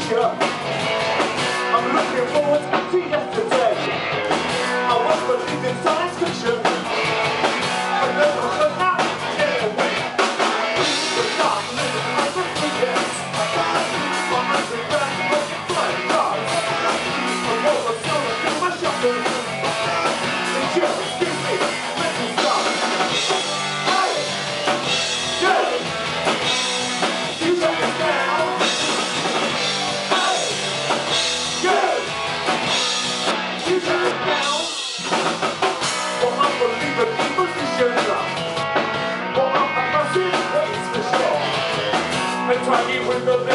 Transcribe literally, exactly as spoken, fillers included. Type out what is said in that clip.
future. I'm looking forward to yesterday. I was believing science fiction, but then I was not anyway. The dark living as a weekend. My underground was flying cars. I was a son in my shelter. And just give me mental stop. Hey! Yeah! You shut me down. Hey! Yeah! You shut me down. For unbelieving positions. For I'm a massive waste for sure. And trying with the